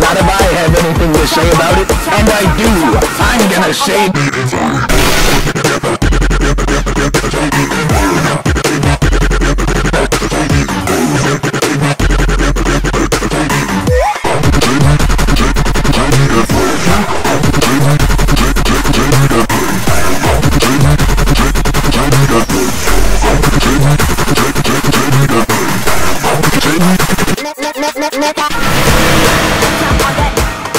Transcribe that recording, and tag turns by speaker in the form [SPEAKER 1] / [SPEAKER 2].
[SPEAKER 1] Not if I have anything to say about it, and I do. I'm gonna say...